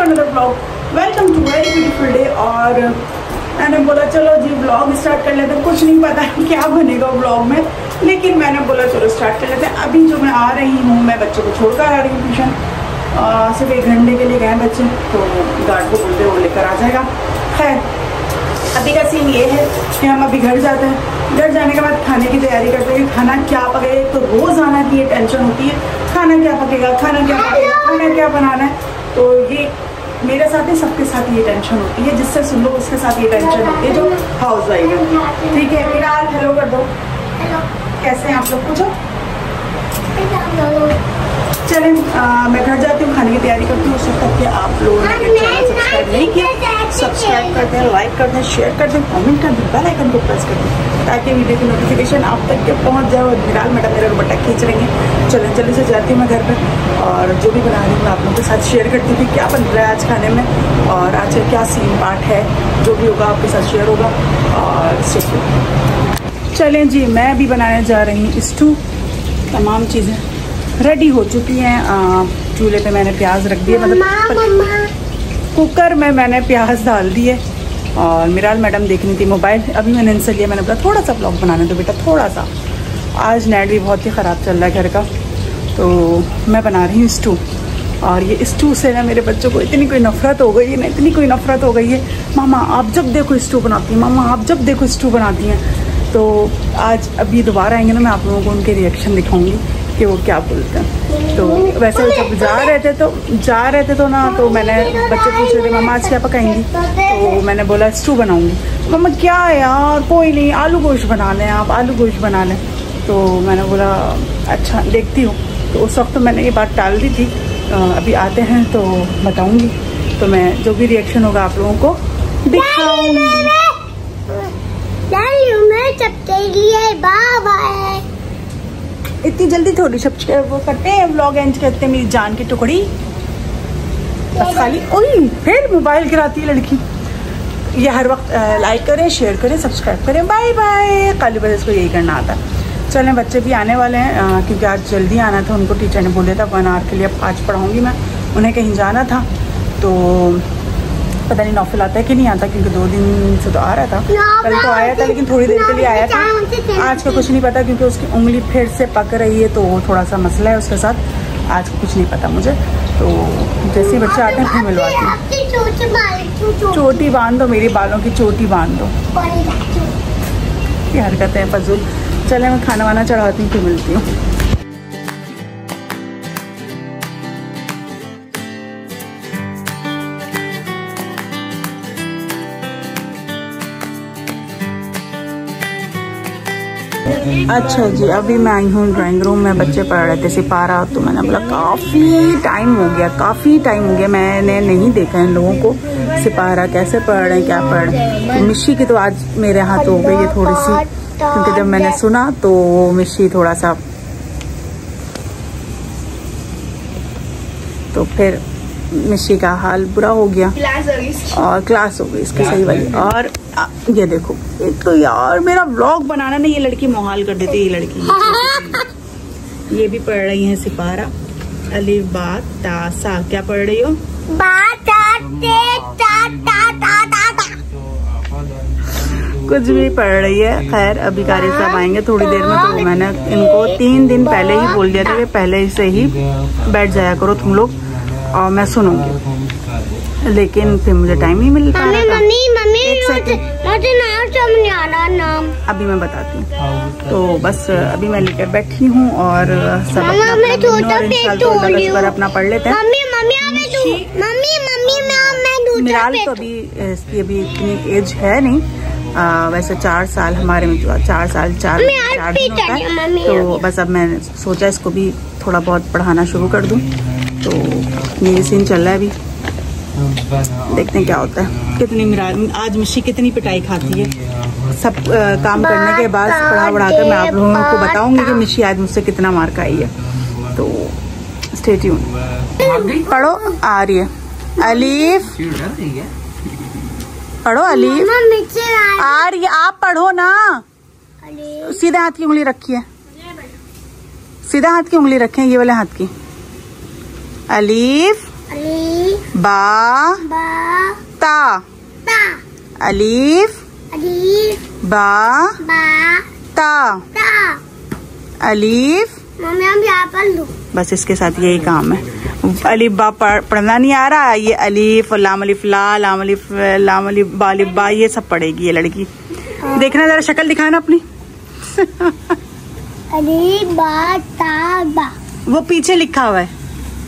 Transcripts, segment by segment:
Another blog. Welcome to very beautiful day. और मैंने बोला चलो जी ब्लॉग स्टार्ट कर लेते हैं। कुछ नहीं पता है क्या बनेगा ब्लॉग में, लेकिन मैंने बोला चलो स्टार्ट कर लेते हैं। अभी जो मैं आ रही हूँ, मैं बच्चों को छोड़कर आ रही हूँ ट्यूशन। सिर्फ 1 घंटे के लिए गए बच्चे, तो गार्ड को बोलते वो लेकर आ जाएगा। खैर अभी का सीन ये है कि हम अभी घर जाते हैं। घर जाने के बाद खाने की तैयारी करते हैं कि खाना क्या पके। तो रोज़ाना की ये टेंशन होती है, खाना क्या पकेगा, खाना क्या पकेगा, खाना क्या बनाना है। तो ये मेरे साथ ही सबके साथ ये टेंशन होती है, जिससे सुन लो उसके साथ ये टेंशन होती है जो हाउस वाइफ है। ठीक है मेरा हाल हेलो कर दो। हेलो कैसे हैं आप लोग, पूछो। चलें मैं घर जाती हूँ, खाने की तैयारी करती हूँ। उस वक्त तक कि आप लोगों ने चैनल सब्सक्राइब नहीं किया, सब्सक्राइब कर दें, लाइक कर दें, शेयर कर दें, कमेंट कर दें, बेल आइकन को प्रेस कर दें ताकि वीडियो की नोटिफिकेशन आप तक के पहुँच जाए। और बिलाल मैडम मेरा दुपट्टा खींच रही हैं। चलें जल्दी से जाती हूँ मैं घर पर, और जो भी बना रही हूँ मैं आप लोगों के साथ शेयर करती हूँ कि क्या बन रहा है आज खाने में और आज का क्या सीन पार्ट है। जो भी होगा आपके साथ शेयर होगा। और चलें जी, मैं अभी बनाने जा रही हूँ स्टू। तमाम चीज़ें रेडी हो चुकी हैं। चूल्हे पे मैंने प्याज रख दिए, मतलब कुकर में मैंने प्याज डाल दिए। और मिराल मैडम देखनी थी मोबाइल, अभी मैंने इनसे लिया। मैंने बोला थोड़ा सा ब्लॉग बनाने दो बेटा, थोड़ा सा। आज नेट भी बहुत ही ख़राब चल रहा है घर का, तो मैं बना रही हूँ स्टू। और ये स्टू से ना मेरे बच्चों को इतनी कोई नफ़रत हो गई है ना, इतनी कोई नफ़रत हो गई है। मामा आप जब देखो स्टू बनाती हैं, मामा आप जब देखो स्टू बनाती हैं। तो आज अभी दोबारा आएंगे ना, मैं आप लोगों को उनके रिएक्शन दिखाऊंगी कि वो क्या बोलते हैं। तो वैसे जब जा रहे थे तो ना, तो मैंने बच्चे पूछ रहे थे मामा आज क्या पकाएंगी, तो मैंने बोला स्टू बनाऊंगी। मामा क्या यार, कोई नहीं आलू गोश्त बना लें, आप आलू गोश्त बना लें। तो मैंने बोला अच्छा देखती हूँ। तो उस वक्त तो मैंने ये बात टाल दी थी। अभी आते हैं तो बताऊँगी, तो मैं जो भी रिएक्शन होगा आप लोगों को दिखाऊँगी। इतनी जल्दी थोड़ी सब्सक्राइब वो करते हैं, व्लॉग एंड करते हैं मेरी जान की टुकड़ी। बस खाली ओई फिर मोबाइल गिराती है लड़की। ये हर वक्त लाइक करें, शेयर करें, सब्सक्राइब करें। Bye bye. खाली बस इसको यही करना आता है। चलें बच्चे भी आने वाले हैं, क्योंकि आज जल्दी आना था उनको। टीचर ने बोला था 1 आवर के लिए आज पढ़ाऊँगी मैं, उन्हें कहीं जाना था। तो पता नहीं नौफिल आता है कि नहीं आता, क्योंकि 2 दिन से तो आ रहा था। कल तो आया था लेकिन थोड़ी देर के लिए आया था। आज का कुछ नहीं पता, क्योंकि उसकी उंगली फिर से पक रही है, तो थोड़ा सा मसला है उसके साथ। आज का कुछ नहीं पता मुझे। तो जैसे ही बच्चे आते हैं फिर मिलवाती हूँ। चोटी बांध दो, मेरे बालों की चोटी बांध दो। ये हरकतें हैं फजूल। चले मैं खाना वाना चढ़ाती हूँ, फिर मिलती हूँ। अच्छा जी, अभी मैं आई हूँ ड्राइंग रूम में। बच्चे पढ़ रहे थे सिपारा, तो मैंने बोला काफ़ी टाइम हो गया मैंने नहीं देखा इन लोगों को सिपारा कैसे पढ़ रहे हैं, क्या पढ़ रहे हैं। तो मिशी की तो आज मेरे हाथ हो गई है थोड़ी सी, क्योंकि जब मैंने सुना तो मिशी थोड़ा सा, तो फिर मिशी का हाल बुरा हो गया और क्लास हो गई इसकी सही वाली। और ये देखो, एक तो यार मेरा व्लॉग बनाना नहीं, ये लड़की मोहाल कर देती है। ये लड़की ये भी पढ़ रही है सिपारा। अलिफ बा ता सा। क्या पढ़ रही हो? कुछ भी पढ़ रही है। खैर अभी कारी साहब आएंगे थोड़ी देर में, तो मैंने इनको 3 दिन पहले ही बोल दिया था कि पहले से ही बैठ जाया करो तुम लोग और मैं सुनूंगी, लेकिन फिर मुझे टाइम नहीं मिल पा रहा था। मुझे नाम अभी मैं बताती हूँ। तो बस अभी मैं लेकर बैठी हूँ और सब अपना पढ़ लेते हैं। मिराल तो अभी इसकी अभी इतनी एज है नहीं, वैसे 4 साल हमारे में जो 4 साल 4 दिन होता है। तो बस अब मैंने सोचा इसको भी थोड़ा बहुत पढ़ाना शुरू कर दूँ। तो मेरी सीन चल रहा है अभी, देखते हैं क्या होता है। कितनी मिराल आज मिशी कितनी पिटाई खाती है। सब काम करने के बाद पढ़ा कर मैं आप लोगों को बताऊंगी कि मिशी आज मुझसे कितना मार्क आई है। तो स्टे ट्यून। पढ़ो, आ रही है अलीफ, पढ़ो अलीफ, आ रही है। आप पढ़ो ना, सीधे हाथ की उंगली रखी है, सीधा हाथ की उंगली रखें, ये वाले हाथ की। अलीफ अलीफ बा बा ता ता अलीफ अलीफ बा बा ता ता। अलीफ। मम्मी हम यहाँ पढ़ लो। बस इसके साथ यही काम है। अलीफ बा पढ़ना नहीं आ रहा, ये अलीफ लाम अलिफ ला लाम अलिफ लाम अलिफ बा अलिफ बा ये सब पढ़ेगी ये लड़की। देखना जरा शक्ल दिखाना अपनी। अलीफ बा ता बा। वो पीछे लिखा हुआ है,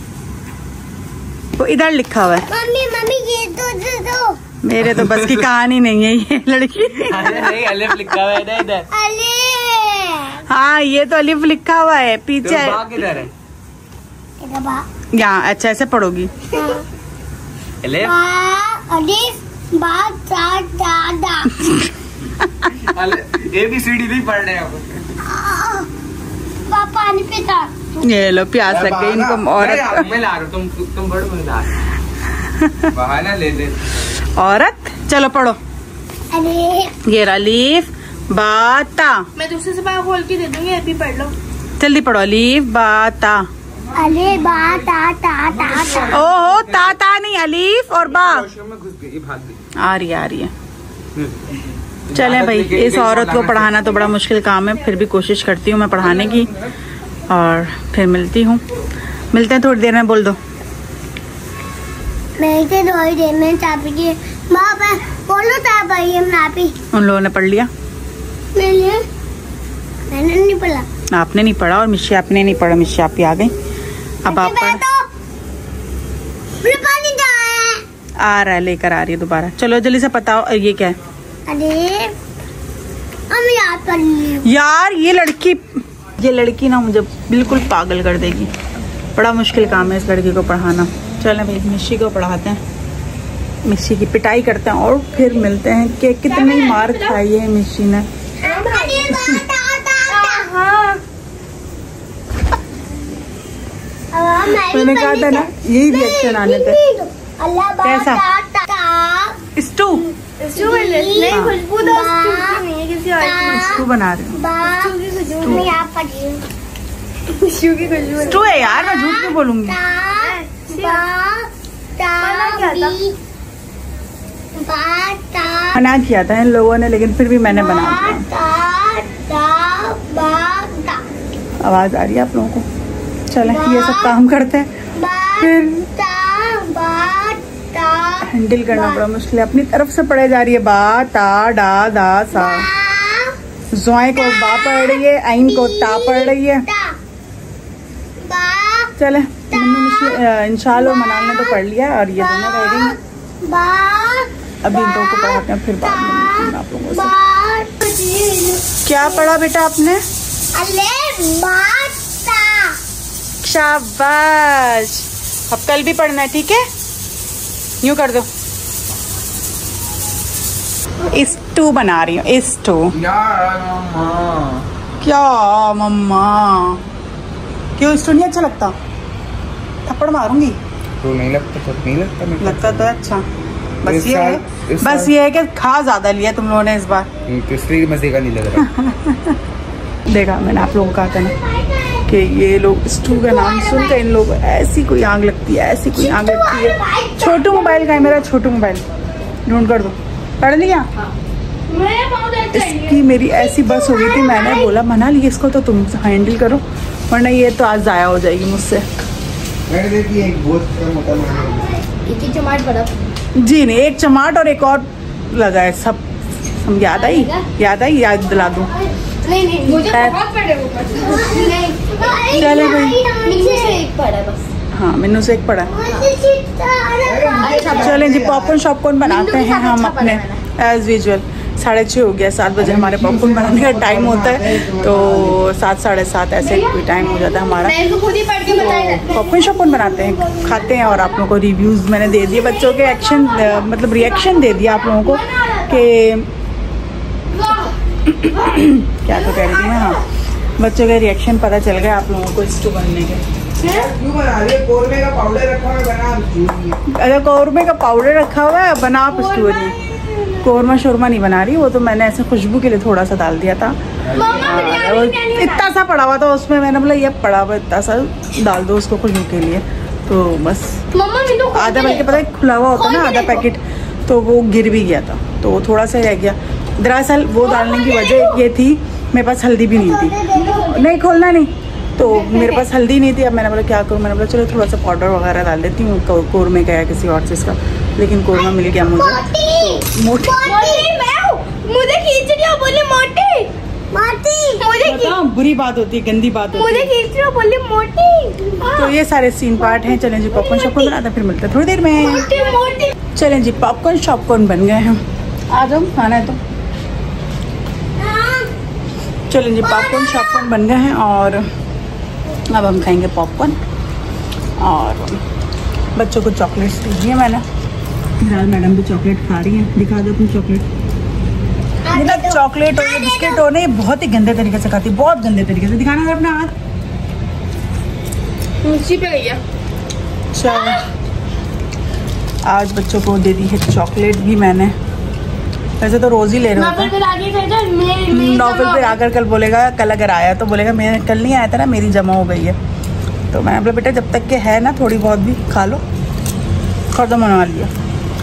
वो इधर लिखा हुआ है। मम्मी मम्मी ये तो दे दो। मेरे तो बस की कहानी नहीं है ये लड़की। नहीं अलिफ लिखा हुआ है इधर। अलीफ हाँ ये तो अलिफ लिखा हुआ है पीछे। तो बा किधर है? इधर बा। यहाँ अच्छा ऐसे पढ़ोगी। अलिफ बा अलीफ बा ता ता दा। ABCD नहीं पढ़ रहे हैं। पापा पानी पीता। ये लो प्यास लग गई इनको। औरत मैं ला रहा हूँ, तुम पढ़ो मैं ला रहा हूँ। बहाना ले ले। औरत चलो पढ़ो। अलीफ ये अलीफ बा ता। मैं दूसरे से बात खोल के दे दूंगी, अभी पढ़ लो। जल्दी पढ़ो। अलीफ बा ता। अलीफ बा ता ता ता ता। ओहो ता ता नहीं अलीफ और बा। वॉशरूम में घुस गई, भाग गई। आ रही है। चलें भाई, इस औरत को पढ़ाना तो बड़ा मुश्किल काम है, फिर भी कोशिश करती हूँ मैं पढ़ाने की। और फिर मिलते हैं थोड़ी देर में। बोल दो। मैं इसे थोड़ी देर में चापी की बाबा बोलो चापी हम नापी। उन लोगों ने पढ़ लिया, मैंने नहीं पढ़ा। आपने नहीं पढ़ा और मिशी आपने नहीं पढ़ा। मिशी आप ही आ गई। अब आप पढ़। पानी आ रहा है, लेकर आ रही है दोबारा। चलो जल्दी से बताओ ये क्या है। अरे हम याद पढ़ लिए। यार ये लड़की ना मुझे बिल्कुल पागल कर देगी। बड़ा मुश्किल काम है इस लड़की को पढ़ाना। चलें भाई मिशी को पढ़ाते हैं, मिशी की पिटाई करते हैं और फिर मिलते हैं कि कितनी मार खाई है मिशी ने। मैंने कहा था ना यही रिएक्शन आने थे। कैसा स्टू? स्टू बना रहे हो? स्टू है यार, मैं झूठ क्यों बोलूंगी। बना किया था इन लोगों ने, लेकिन फिर भी मैंने बना दिया। आवाज आ रही है आप लोगों को? चले ये सब काम करते हैं, फिर हैंडल करना बड़ा मुश्किल है। अपनी तरफ से पढ़े जा रही है। बा ता डा दा सा। ज़ोए को बा पढ़ रही है, आइन को ता पढ़ रही है। चले इंशाल्लाह मनाल ने तो पढ़ लिया और ये दोनों रह गई। अभी इन दोनों को पढ़ाते हैं, फिर बाद में मिलती हूँ आप लोगों से। क्या पढ़ा बेटा आपने? शाबाश। अब कल भी पढ़ना है, ठीक है? यूं कर दो। स्टू बना रही हूँ। स्टू क्या मम्मा? क्यों स्टू नहीं अच्छा लगता? थप्पड़ मारूंगी। तो नहीं लगता तो नहीं लगता। लगता तो अच्छा। बस ये है कि खा ज्यादा लिया तुम लोगों ने इस बार। इसलिए मजे का नहीं लग रहा। देखा मैंने आप लोगों को कहा था ना कि ये लोग स्टू का नाम सुनकर इन लोगों को ऐसी कोई आग लगती है, ऐसी कोई आग लगती है। छोटू मोबाइल का है मेरा, छोटू मोबाइल ढूंढ कर दो। पढ़ लिया? इसकी मेरी ऐसी बस हो गई थी, मैंने बोला मना ली इसको तो तुम हैंडल करो, वरना ये तो आज जाया हो जाएगी मुझसे। जी नहीं, एक चमाट और एक और लगा है। सब याद आई याद दिला दूं। मुझे बहुत पढ़े वो चले भाई। एक पढ़ा बस। हाँ मैनू से एक पढ़ा। चलें जी पॉपकॉर्न शॉपकॉर्न बनाते हैं हम अपने एज यूजुअल। 6:30 हो गया, 7 बजे हमारे पॉपकॉर्न बनाने का टाइम होता है, तो 7 साढ़े 7 ऐसे कोई टाइम हो जाता है हमारा। तो पॉपकॉर्न शॉपकॉर्न बनाते हैं, खाते हैं और आप लोगों को रिव्यूज़ मैंने दे दिए। बच्चों के एक्शन मतलब रिएक्शन दे दिया आप लोगों को कि क्या तो कह रही थी। हाँ बच्चों के रिएक्शन पता चल गया आप लोगों को स्टू बनने के। क्यों बना रही है? कौरमे का पाउडर रखा हुआ है, बना स्टू। अरे कौरमे का पाउडर रखा हुआ है, बना आप स्टू नहीं। कौरमा शोरमा नहीं बना रही, वो तो मैंने ऐसे खुशबू के लिए थोड़ा सा डाल दिया था। इतना सा पड़ा हुआ था उसमें, मैंने बोला ये पड़ा हुआ इतना सा डाल दो उसको खुशबू के लिए, तो बस मम्मा मैं तो आधा बल्कि पता है खुला हुआ होता है ना आधा पैकेट, तो वो गिर भी गया था, तो थोड़ा सा रह गया। दरअसल वो डालने की वजह ये थी मेरे पास हल्दी भी नहीं थी। नहीं खोलना नहीं, तो मेरे पास हल्दी नहीं थी। अब मैंने बोला क्या करूँ, मैंने बोला चलो थोड़ा सा पाउडर वगैरह डाल देती हूँ कौरमे का या किसी और चीज़ का, लेकिन कौरमा मिल गया मुझे। तो मोटी मुझे खींच रही हो, बोले मोटी मुझे बुरी बात होती है, गंदी बात होती मुझे है। खींच रही हो, बोले मोटी। तो ये सारे सीन पार्ट हैं। चलें जी पॉपकॉर्न शॉपकॉर्न बनाते, फिर मिलते हैं थोड़ी देर में। मोटी चलें जी पॉपकॉर्न शॉपकॉर्न बन गए हैं, आ जाओ खाना है तो। चलें जी पॉपकॉर्न शॉपकॉर्न बन गए हैं और अब हम खाएंगे पॉपकॉर्न। और बच्चों को चॉकलेट्स दी है मैंने। फिलहाल मैडम भी चॉकलेट खा रही हैं। दिखा दो अपनी चॉकलेट। मतलब चॉकलेट हो बिस्किट हो, नहीं बहुत ही गंदे तरीके से खाती, बहुत गंदे तरीके से। दिखाना जरा अपना हाथ। नीचे पे गई है। चलो आज बच्चों को दे दी है चॉकलेट भी मैंने। वैसे तो रोज ही ले रहे होते हैं। नौफल फिर आकर कल बोलेगा, कल अगर आया तो बोलेगा मेरे कल नहीं आया था ना, मेरी जमा हो गई है। तो मैंने बोला बेटा जब तक के है ना थोड़ी बहुत भी खा लो। खत्म होने वाली है।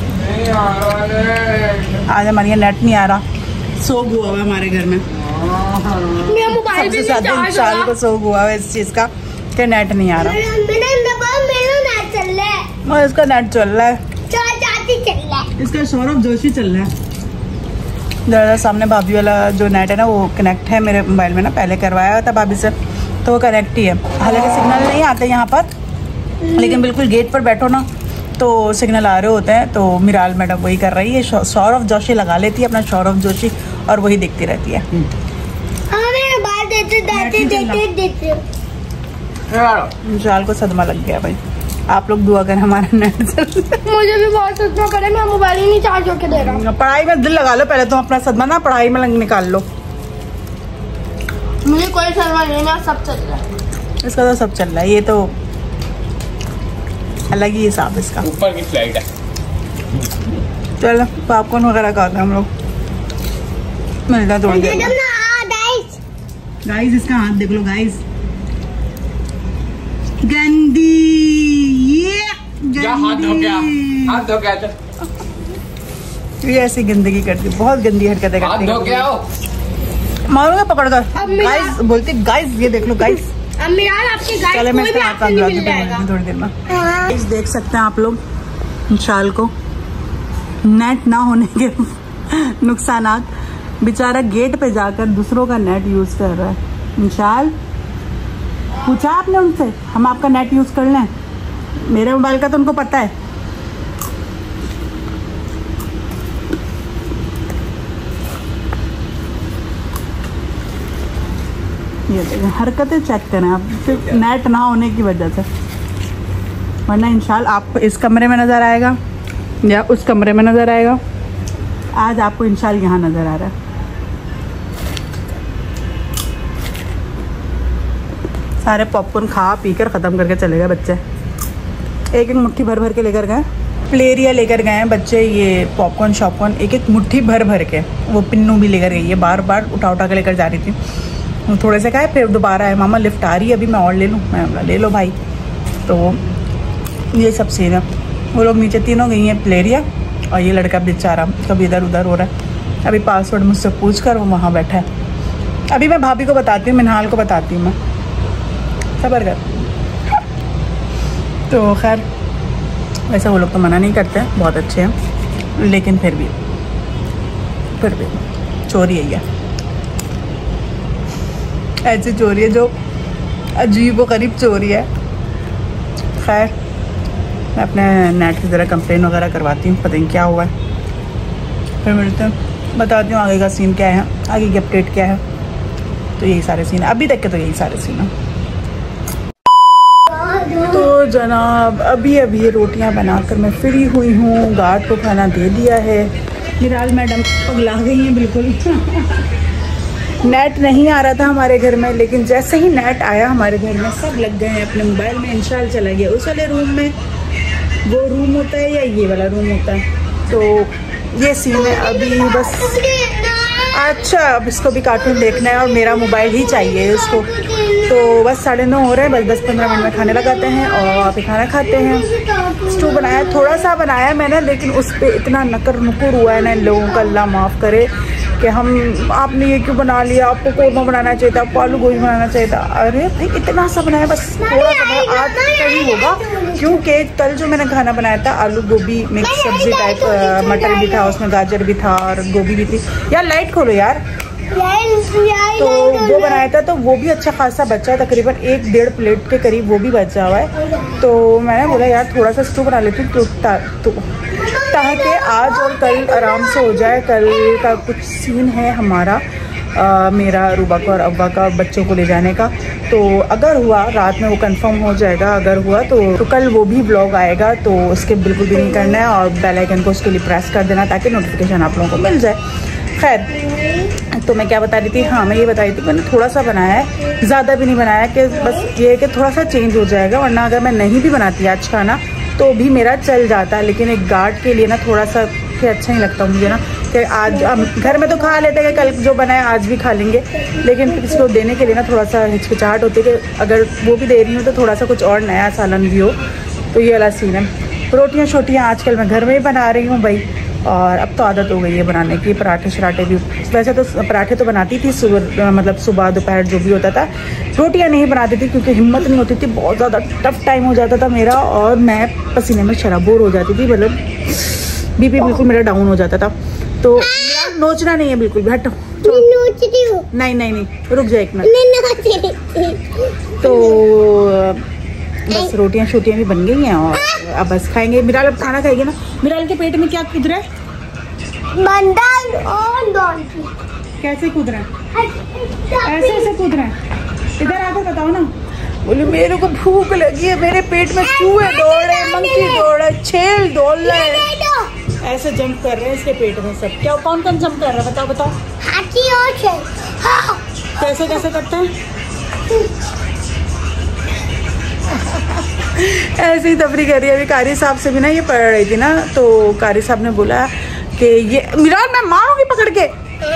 आज हमारे यहाँ नेट नहीं आ रहा, सोग हुआ हुआ हमारे घर में। मेरा मोबाइल भी सबसे ज्यादा इंशाल को सोग हुआ है इस चीज का कि नेट नहीं आ रहा। मेरा नेट चल रहा है और इसका नेट चल रहा है, चल रहा है। इसका सौरभ जोशी चल रहा है। ज़्यादा सामने भाभी वाला जो नेट है ना वो कनेक्ट है मेरे मोबाइल में ना, पहले करवाया हुआ था भाभी से, तो वो कनेक्ट ही है। हालांकि सिग्नल नहीं आते यहाँ पर, लेकिन बिल्कुल गेट पर बैठो ना तो सिग्नल आ रहे होते हैं। तो मिराल मैडम वही कर रही है, सौरभ जोशी लगा लेती है अपना सौरभ जोशी और वही देखती रहती है। मिराल को सदमा लग गया भाई। आप लोग दुआ करें हमारा नेट मुझे भी बहुत सदमा करे, मैं मोबाइल ही नहीं चार्ज होके दे रहा। पढ़ाई में दिल लगा लो पहले तुम अपना सदमा ना पढ़ाई में निकाल लो। मुझे कोई सदमा नहीं, मैं सब चल रहा है। इसका तो सब चल रहा है, ये तो अलग ही हिसाब इसका। ऊपर की फ्लाइट है। चलो पॉपकॉर्न वगैरह खाते हैं हम लोग, मिलता है थोड़ी देर में। गाइस इसका हाथ देख लो गाइस, गंदी ये क्या हाथ धो गया, हाथ धो गया तो ये ऐसी गंदगी करती, बहुत गंदी हरकतें हाथ करती धो गया हो। मारूंगा पकड़ कर। गाइस बोलती गाइस ये देख लो गाइस। अब मिराल आपके गाइस चले मैं कोई भी इसका आपसे नहीं मिल जाएगा। थोड़ी देर में गाइस देख सकते हैं आप लोग इंशाल को नेट ना होने के नुकसानात। बेचारा गेट पे जाकर दूसरों का नेट यूज कर रहा है। इंशाल पूछा आपने उनसे हम आपका नेट यूज कर लें? मेरे मोबाइल का तो उनको पता है। ये देखें हरकतें चेक करें आप, सिर्फ नेट ना होने की वजह से, वरना इंशाल्लाह आपको इस कमरे में नज़र आएगा या उस कमरे में नज़र आएगा। आज आपको इंशाल्लाह यहाँ नज़र आ रहा है। सारे पॉपकॉर्न खा पी कर ख़त्म करके चले गए बच्चे, एक एक मुट्ठी भर भर के लेकर गए। प्लेरिया लेकर गए हैं बच्चे, ये पॉपकॉर्न शॉपकॉर्न एक एक मुट्ठी भर भर के। वो पिन्नू भी लेकर गई है, बार बार उठा उठा के लेकर जा रही थी। थोड़े से खाए फिर दोबारा है, मामा लिफ्ट आ रही है अभी मैं और ले लूँ। मैं बोला ले लो भाई। तो ये सब सीन है। वो लोग नीचे तीनों गई हैं प्लेरिया, और ये लड़का बेचारा कभी इधर उधर हो रहा है। अभी पासवर्ड मुझसे पूछ कर वो वहाँ बैठा है। अभी मैं भाभी को बताती हूँ, मिनहाल को बताती हूँ, मैं सबर कर। तो खैर वैसे वो लोग तो मना नहीं करते हैं, बहुत अच्छे हैं, लेकिन फिर भी चोरी है, ऐसी चोरी है जो अजीब व गरीब चोरी है। खैर मैं अपने नेट की ज़रा कंप्लेन वगैरह करवाती हूँ, पता नहीं क्या हुआ है, फिर मिलते हैं, बताती हूँ आगे का सीन क्या है, आगे की अपडेट क्या है। तो यही सारे सीन है अभी तक के, तो यही सारे सीन है। तो जनाब अभी ये रोटियां बनाकर मैं फ्री हुई हूँ, गार्ड को खाना दे दिया है। मिराल मैडम पगला गई हैं बिल्कुल। नेट नहीं आ रहा था हमारे घर में, लेकिन जैसे ही नेट आया हमारे घर में सब लग गए हैं अपने मोबाइल में। इंशाल्लाह चला गया उस वाले रूम में, वो रूम होता है या ये वाला रूम होता है। तो ये सीन है अभी बस। अच्छा अब इसको भी कार्टून देखना है और मेरा मोबाइल ही चाहिए इसको। तो बस 9:30 हो रहे हैं, बस 10-15 मिनट में खाने लगाते हैं और फिर खाना खाते हैं। स्टू बनाया, थोड़ा सा बनाया मैंने, लेकिन उस पर इतना नकर नुकुर हुआ है ना इन लोगों का, अल्लाह माफ़ करे, कि आपने ये क्यों बना लिया, आपको कोरमा बनाना चाहिए था, आपको आलू गोभी बनाना चाहिए था। अरे भाई इतना सा बनाया, बस थोड़ा सा बनाया, आज कहीं होगा, क्योंकि कल जो मैंने खाना बनाया था आलू गोभी मिक्स सब्जी टाइप, मटर भी था उसमें, गाजर भी था और गोभी भी थी। यार लाइट खोलो यार। तो वो बनाया था, तो वो भी अच्छा खासा बचा है, तकरीबन 1-1.5 प्लेट के करीब वो भी बचा हुआ है। तो मैंने बोला यार थोड़ा सा स्टू बना लेती हूँ ताकि आज और कल आराम से हो जाए। कल का कुछ सीन है हमारा, मेरा रूबा को और अब्बा का बच्चों को ले जाने का, तो अगर हुआ रात में वो कंफर्म हो जाएगा, अगर हुआ तो कल वो भी व्लॉग आएगा, तो उसके बिल्कुल भी नहीं करना है और बेल आइकन को उसके लिए प्रेस कर देना ताकि नोटिफिकेशन आप लोगों को मिल जाए। खैर, तो मैं क्या बता रही थी, हाँ मैं ये बता रही थी मैंने थोड़ा सा बनाया है, ज़्यादा भी नहीं बनाया, कि बस ये है कि थोड़ा सा चेंज हो जाएगा, वरना अगर मैं नहीं भी बनाती आज खाना तो भी मेरा चल जाता, लेकिन एक गार्ड के लिए ना थोड़ा सा फिर अच्छा नहीं लगता मुझे ना, कि आज घर में तो खा लेते हैं कि कल जो बनाए आज भी खा लेंगे, लेकिन किसी को देने के लिए ना थोड़ा सा हिचकिचाहट होती है कि अगर वो भी दे रही हूँ तो थोड़ा सा कुछ और नया सालन भी हो। तो ये वाला सीन है। रोटियाँ शोटियाँ आजकल मैं घर में ही बना रही हूँ भाई, और अब तो आदत हो गई है बनाने की। पराठे शराठे भी, वैसे तो पराठे तो बनाती थी सुबह, मतलब सुबह दोपहर जो भी होता था। रोटियां नहीं बनाती थी क्योंकि हिम्मत नहीं होती थी, बहुत ज़्यादा टफ टाइम हो जाता था मेरा, और मैं पसीने में शराबोर हो जाती थी, मतलब बीपी बिल्कुल मेरा डाउन हो जाता था। तो नोचना नहीं है बिल्कुल भी, हटो। नहीं नहीं नहीं, रुक जाए एक मिनट। तो बस रोटियां शोटियां भी बन गई हैं और अब बस खाएंगे। मिराल अब खाना खाएगी ना। मिराल के पेट में क्या कूद रहा है? बंदर और डॉल्फिन। कैसे कूद रहा है? ऐसे ऐसे कूद रहा है। इधर आकर बताओ ना। बोले मेरे को भूख लगी है, मेरे पेट में चूहे दौड़ रहे, मंकी दौड़ रहे, छेल दौड़ रहे, ऐसे जंप कर रहे हैं इसके पेट में सब। क्या कौन कौन जंप कर रहा है बताओ बताओ। हाथी और शेर। हाँ। कैसे कैसे करते हैं? ऐसे ही तफरी कर रही है। अभी कारी साहब से भी ना ये पढ़ रही थी ना, तो कारी साहब ने बोला कि ये मिराल मैं मारूंगी पकड़ के।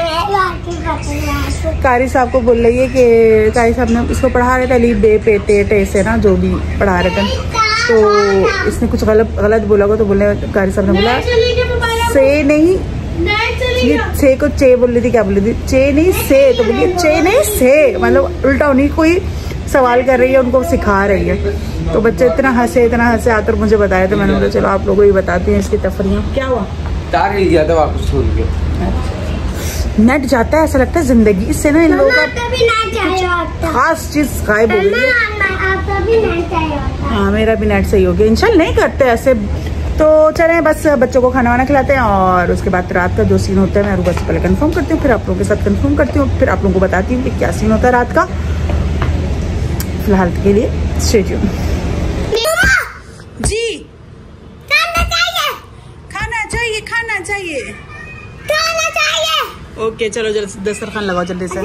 कारी साहब को बोल रही है कि कारी साहब ने इसको पढ़ा रहे थे अली बे पे ते टे से ना, जो भी पढ़ा रहे थे, तो इसने कुछ गलत बोला को, तो बोले कारी साहब ने बोला से नहीं, ये से को चे बोल रही थी, क्या बोल रही थी? चे नहीं से, तो बोलिए चे नहीं से, मतलब उल्टा उन्हीं कोई सवाल कर रही है, उनको सिखा रही है। तो बच्चे इतना हंसे आकर मुझे बताया, तो मैंने बोला चलो आप लोगों को ही बताती हैं इसकी तफरियाँ। क्या हुआ? तार ले गया था वापस छोड़ के। नेट जाता है, ऐसा लगता है जिंदगी इससे ना इन लोगों का खास चीज गायब हो गई है। हाँ मेरा भी नेट सही हो गया, इंशाल्लाह नहीं करते ऐसे। तो चलें बस बच्चों को खाना वाना खिलाते हैं और उसके बाद रात का जो सीन होता है मैं रूबा से पहले कंफर्म करती हूँ, फिर आप लोगों के साथ कंफर्म करती हूँ, फिर आप लोगों को बताती हूँ कि क्या सीन होता है रात का। फिलहाल के लिए स्टे ट्यून। जी खाना चाहिए। ओके चलो जल्दी दस्तरखान लगाओ जल्दी से।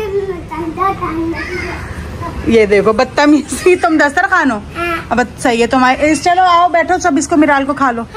ये देखो बदतमीजी, तुम दस्तरखान हो। अब सही है तुम्हारे। चलो आओ बैठो सब, इसको मिराल को खा लो।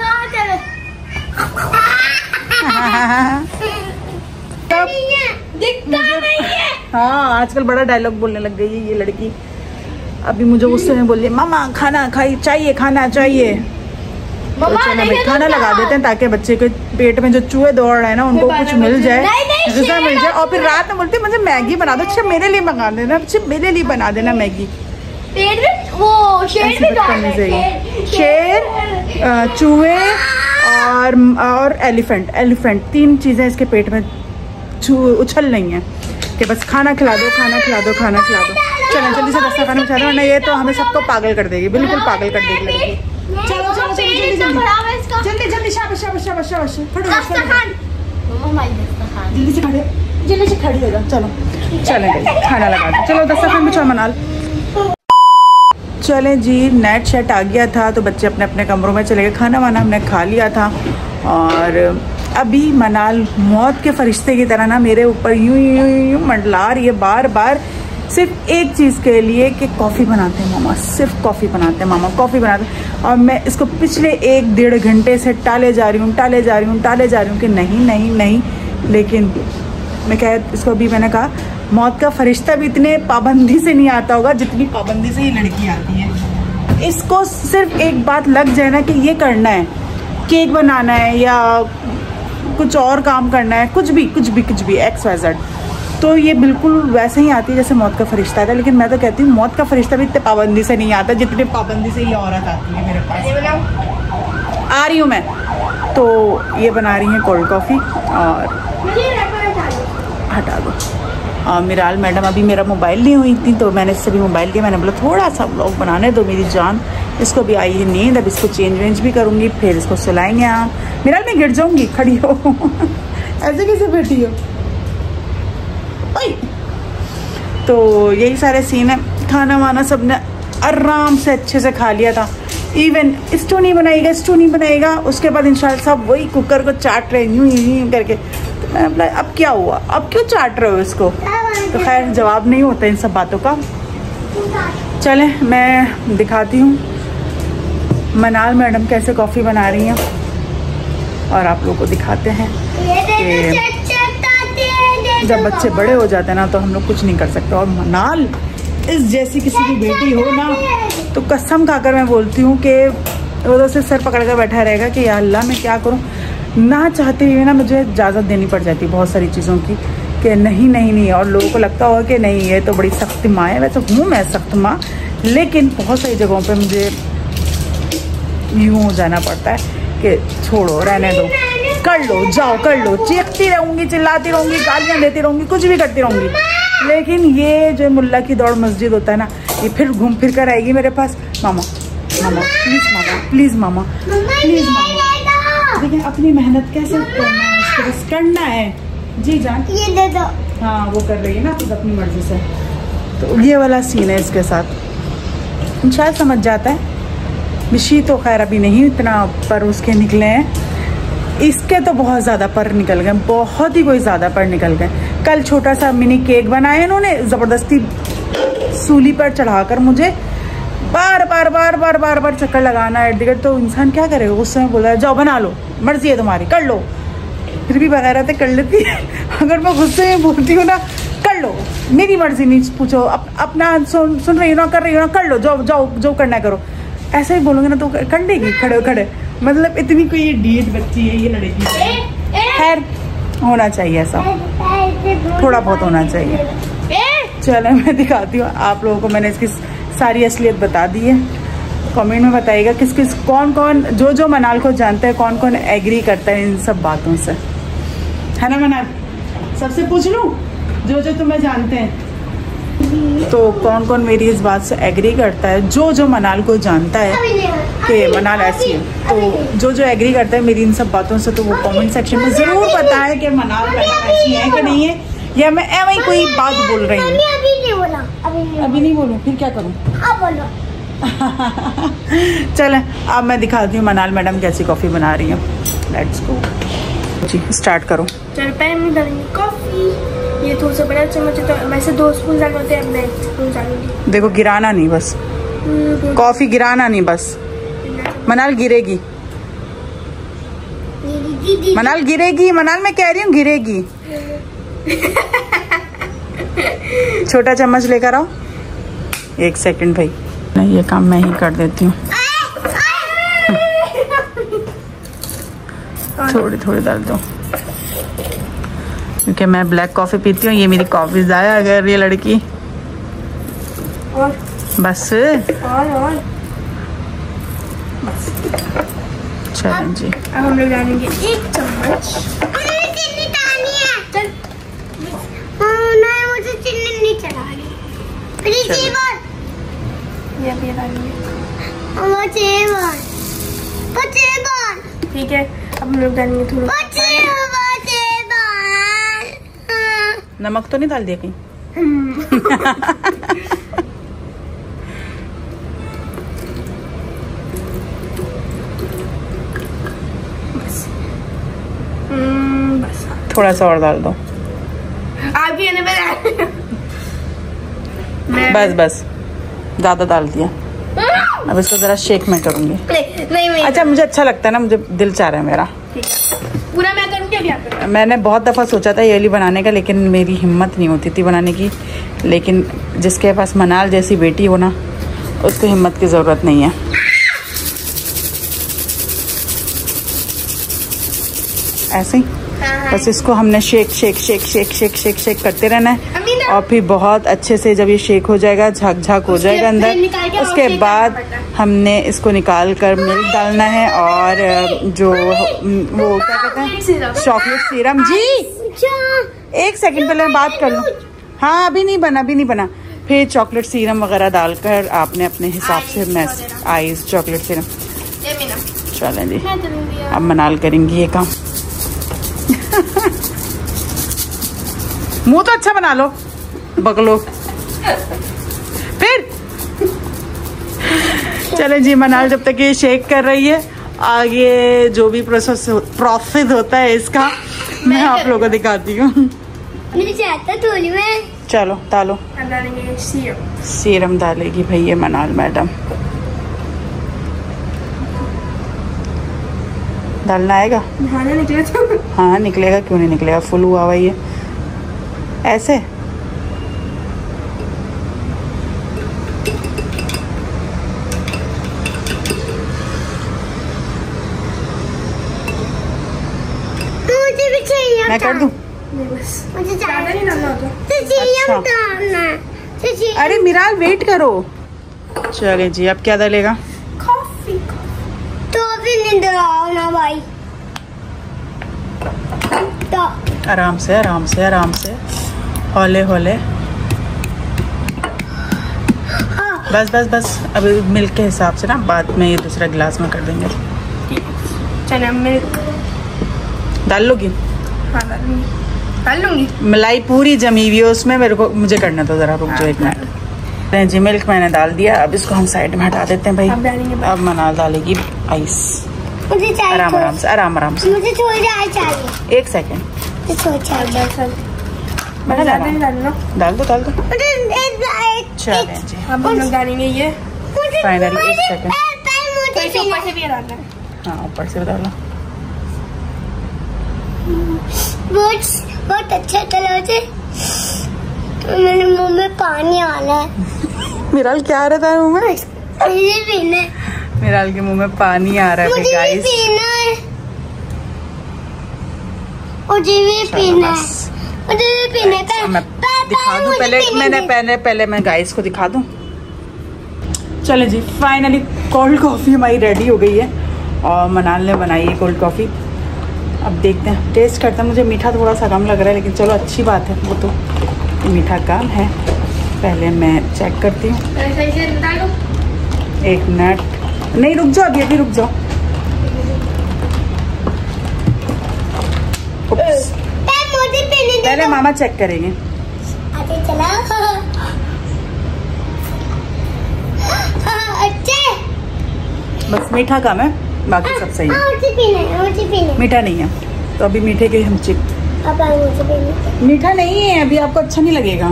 हाँ आजकल बड़ा डायलॉग बोलने लग गई है ये लड़की। अभी मुझे गुस्से में बोल रही मामा खाना चाहिए। तो चलो भाई खाना लगा देते हैं ताकि बच्चे के पेट में जो चूहे दौड़ रहे हैं ना उनको कुछ मिल जाए, गुज़ा मिल जाए। और फिर रात में बोलते मुझे मैगी बना दो। अच्छा मेरे लिए मंगा देना, अच्छा मेरे लिए बना देना मैगी। वो शेर, चूहे और एलिफेंट, 3 चीजें इसके पेट में उछल रही हैं कि बस खाना खिला दो। चलो जल्दी से दस्तरखान बिछा दो, वरना ये तो हमें सबको पागल कर देगी, बिल्कुल पागल कर देगी लड़की। चलो जल्दी शाबाश जल्दी से खड़ी हो जाओ। चलो खाना लगा दो। चलो दस्तरखान बिछाओ मनाल। चलें जी नेट शेट आ गया था, तो बच्चे अपने अपने कमरों में चले गए। खाना वाना हमने खा लिया था और अभी मनाल मौत के फरिश्ते की तरह ना मेरे ऊपर यूं मंडला रही है बार सिर्फ एक चीज़ के लिए कि कॉफ़ी बनाते हैं मामा, सिर्फ कॉफ़ी बनाते हैं मामा, कॉफ़ी बनाते हैं। और मैं इसको पिछले 1-1.5 घंटे से टाले जा रही हूँ कि नहीं। लेकिन मैं क्या इसको अभी मैंने कहा मौत का फरिश्ता भी इतने पाबंदी से नहीं आता होगा जितनी पाबंदी से ये लड़की आती है। इसको सिर्फ एक बात लग जाए ना कि ये करना है, केक बनाना है या कुछ और काम करना है, कुछ भी XYZ, तो ये बिल्कुल वैसे ही आती है जैसे मौत का फरिश्ता आता है। लेकिन मैं तो कहती हूँ मौत का फरिश्ता भी इतने पाबंदी से नहीं आता जितने पाबंदी से ये औरत आती है मेरे पास। आ रही हूँ मैं। तो ये बना रही हैं कोल्ड कॉफ़ी और हटा दो। मिराल मैडम अभी मेरा मोबाइल ली हुई थी तो मैंने इससे भी मोबाइल लिया। मैंने बोला थोड़ा सा व्लॉग बनाने दो मेरी जान। इसको भी आई है नींद, अब इसको चेंज वेंज भी करूँगी, फिर इसको सुलाएंगे। आप मिराल मैं गिर जाऊँगी, खड़ी हो ऐसे कैसे बैठी हो? तो यही सारे सीन है। खाना वाना सबने आराम से अच्छे से खा लिया था। इवन स्टू नहीं बनाएगा, उसके बाद इंशाल्लाह सब वही कुकर को चाट रहे यूं करके। तो मैं बोला अब क्या हुआ, अब क्यों चाट रहे हो इसको? तो खैर जवाब नहीं होता इन सब बातों का। चले मैं दिखाती हूँ मनाल मैडम कैसे कॉफ़ी बना रही हैं और आप लोगों को दिखाते हैं कि जब बच्चे बड़े हो जाते हैं ना तो हम लोग कुछ नहीं कर सकते। और मनाल इस जैसी किसी की बेटी हो ना तो कसम खाकर मैं बोलती हूँ कि उधर से सर पकड़ कर बैठा रहेगा कि या अल्लाह मैं क्या करूँ। ना चाहते हुए ना मुझे इजाज़त देनी पड़ जाती है बहुत सारी चीज़ों की कि नहीं। और लोगों को लगता होगा कि नहीं ये तो बड़ी सख्त माँ है। वैसे हूँ मैं सख्त माँ, लेकिन बहुत सारी जगहों पर मुझे यूँ हो जाना पड़ता है कि छोड़ो रहने दो, कर लो जाओ कर लो। चीखती रहूँगी, चिल्लाती रहूँगी, गालियाँ देती रहूँगी, कुछ भी करती रहूँगी। लेकिन ये जो मुल्ला की दौड़ मस्जिद होता है ना, ये फिर घूम फिर कर आएगी मेरे पास, मामा प्लीज़ मामा। लेकिन अपनी मेहनत कैसे करना है, इसको बस करना है। जी जान ये दे दो। हाँ वो कर रही है ना खुद अपनी मर्जी से। तो ये वाला सीन है इसके साथ। शायद समझ जाता है। मिशी तो खैर अभी नहीं इतना पर उसके निकले हैं, इसके तो बहुत ज़्यादा पर निकल गए, बहुत ही कोई ज़्यादा पर निकल गए। कल छोटा सा मिनी केक बनाया इन्होंने ज़बरदस्ती सूली पर चढ़ाकर मुझे बार बार चक्कर लगाना इर्द गिर्द। तो इंसान क्या करेगा, उस समय बोला जाओ बना लो, मर्जी है तुम्हारी, कर लो। फिर भी बगैर तो कर लेती है। अगर मैं गुस्से में बोलती हूँ ना कर लो, मेरी मर्जी नहीं पूछो, अपना सुन रही हो ना, कर रही हो ना, कर लो, जो करना है करो। ऐसे ही बोलोगे ना तो कर लेगी खड़े। मतलब इतनी कोई ये डीट बच्ची है ये लड़की। खैर होना चाहिए ऐसा, थोड़ा बहुत होना चाहिए। चलो मैं दिखाती हूँ आप लोगों को। मैंने इसकी सारी असलियत बता दी है। कमेंट में बताइएगा किस कौन जो मनाल को जानता है, कौन एग्री करता है इन सब बातों से, है ना मनाल? सबसे पूछ लूँ जो तुम्हें जानते हैं तो कौन मेरी इस बात से एग्री करता है। जो मनाल को जानता है कि मनाल ऐसी है, तो जो एग्री करता है मेरी इन सब बातों से, तो वो कमेंट सेक्शन में ज़रूर बताए कि मनाल ऐसी है कि नहीं है, या मैं ऐसी कोई बात बोल रही हूँ। अभी नहीं बोलूँ, फिर क्या करूँ? चलें अब मैं दिखाती हूँ मनाल मैडम कैसी कॉफ़ी बना रही है। लेट्स गो जी, स्टार्ट करो। चल पहले मैं डालूंगी कॉफ़ी। ये थोड़ा सा बड़ा चम्मच है तो वैसे 2 स्पून डालते हैं, मैं 1 स्पून डालूंगी। देखो गिराना नहीं, बस कॉफ़ी गिराना नहीं, बस मनाल गिरेगी। मनाल गिरेगी, मनाल मैं कह रही हूँ गिरेगी। छोटा चम्मच लेकर आओ। 1 सेकंड भाई, नहीं ये काम मैं ही कर देती हूँ। थोड़ी डाल दो क्योंकि मैं ब्लैक कॉफ़ी पीती हूँ। ये मेरी कॉफ़ी ज़ाया अगर ये लड़की और बस चलें जी। अब हम लोग डालेंगे 1 चम्मच। मुझे चीनी नहीं चढ़ानी। ये डालेंगे। ठीक है, अब हम लोग डालेंगे थोड़ा। नमक तो नहीं डाल दिया कहीं? बस थोड़ा सा और डाल दो। बस ज्यादा डाल दिया। अब इसको जरा शेक में करूंगी। नहीं। अच्छा मुझे अच्छा लगता है ना, मुझे दिल चाह रहा है मेरा। ठीक है। पूरा मैं करूँगी अभी आप। मैंने बहुत दफ़ा सोचा था ये वाली बनाने का, लेकिन मेरी हिम्मत नहीं होती थी बनाने की। लेकिन जिसके पास मनाल जैसी बेटी हो ना, उसको हिम्मत की ज़रूरत नहीं है। ऐसे ही बस इसको हमने shake shake shake shake shake shake shake करते रहना है, और फिर बहुत अच्छे से जब ये शेक हो जाएगा, झाक झाक हो जाएगा अंदर, उसके बाद हमने इसको निकाल कर मिल्क डालना है, और जो वो क्या कहते हैं, चॉकलेट सीरम। जी 1 सेकंड पहले मैं बात कर लूँ। हाँ अभी नहीं बना। फिर चॉकलेट सीरम वगैरह डालकर आपने अपने हिसाब से आइस चॉकलेट सीरम। चलें जी, अब मनाल करेंगी ये काम। मुंह तो अच्छा बना लो, बगलो फिर। चले जी, मनाल जब तक ये शेक कर रही है, आगे जो भी प्रोसेस होता है इसका मैं आप लोगों को दिखाती हूँ। चलो डालो। सीरम डालेगी भाई ये मनाल मैडम। डालना आएगा? हाँ निकलेगा, क्यों नहीं निकलेगा, फुल हुआ हुआ ये ऐसे। मैं कर दूं? मुझे ज़्यादा नहीं डालना होता। अच्छा। अरे मिराल वेट करो। चले जी, अब क्या डालेगा? कॉफी। तो अभी नहीं डालो ना भाई। तो आराम से हौले हौले। बस अभी मिल्क के हिसाब से ना, बाद में ये दूसरा गिलास में कर देंगे। चना मिल्क डाल लोगी? हाँ डाल लूंगी। मलाई पूरी जमी हुई है उसमें, मुझे करना था, जरा रुक जाओ 1 मिनट। जी मिल्क मैंने डाल दिया, अब इसको हम साइड में हटा देते हैं भाई। अब मनाल डालेगी आइस। मुझे चाहिए आराम से। मुझे थोड़ी आइस चाहिए। 1 सेकेंड। डाल दो। चलें जी, अब हम लोग डालेंगे ये फाइनली। 1 सेकेंड। ऊपर से भी डालना है। हाँ ऊपर से डालो। बहुत अच्छा कलर से मेरे मुंह में पानी आ रहा है। मिराल क्या आ रहा है मुंह में? मुझे पीना है। मिराल के मुंह में पानी आ रहा है मुझे गाइस। पीना है। मुझे भी पीना है। मैं दिखा दूं पहले मैं गाइस को दिखा दूं। चले जी, फाइनली कोल्ड कॉफी हमारी रेडी हो गई है, और मनाल ने बनाई है कोल्ड कॉफी। अब देखते हैं, टेस्ट करते हैं। मुझे मीठा थोड़ा सा कम लग रहा है, लेकिन चलो अच्छी बात है, वो तो मीठा कम है। पहले मैं चेक करती हूँ। 1 मिनट, नहीं रुक जाओ, अभी रुक जाओ। पहले मामा चेक करेंगे। बस मीठा कम है, बाकी सब सही है। मीठा नहीं है तो अभी मीठे के हम मीठा नहीं है अभी, आपको अच्छा नहीं लगेगा।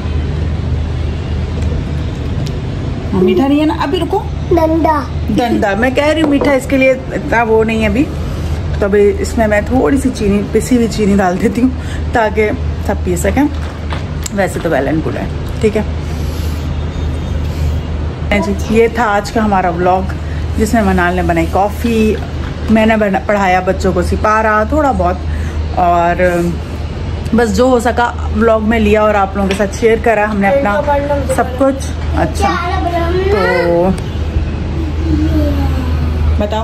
मीठा नहीं है ना अभी, रुको। डंडा मैं कह रही हूँ, मीठा इसके लिए इतना वो नहीं है अभी। तो अभी इसमें मैं थोड़ी सी चीनी, पिसी हुई चीनी डाल देती हूँ, ताकि सब पी सकें। वैसे तो वेल एंड गुड है, ठीक है जी। ये था आज का हमारा व्लॉग, जिसमें मनाल ने बनाई कॉफ़ी, मैंने पढ़ाया बच्चों को सिपारा थोड़ा बहुत, और बस जो हो सका व्लॉग में लिया और आप लोगों के साथ शेयर करा हमने अपना सब कुछ। अच्छा तो बताओ।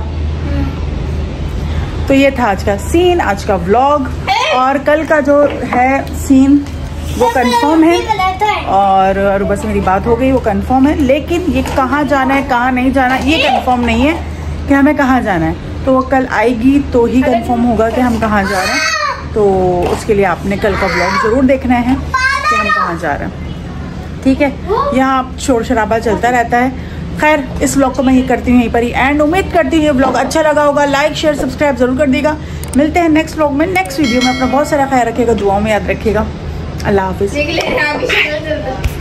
तो ये था आज का सीन, आज का व्लॉग, और कल का जो है सीन वो कंफर्म है, और बस मेरी बात हो गई, वो कंफर्म है। लेकिन ये कहाँ जाना है कहाँ नहीं जाना ये कंफर्म नहीं है कि हमें कहाँ जाना है। तो वो कल आएगी तो ही कंफर्म होगा कि हम कहाँ जा रहे हैं। तो उसके लिए आपने कल का व्लॉग ज़रूर देखना है कि हम कहाँ जा रहे हैं, ठीक है। यहाँ शोर शराबा चलता रहता है। खैर इस व्लॉग को मैं ही करती हूँ यहीं पर ही एंड। उम्मीद करती हूँ ये व्लॉग अच्छा लगा होगा। लाइक शेयर सब्सक्राइब जरूर कर देगा। मिलते हैं नेक्स्ट व्लॉग में, नेक्स्ट वीडियो में। अपना बहुत सारा ख्याल रखिएगा, दुआओं में याद रखिएगा। अल्लाह हाफिज़।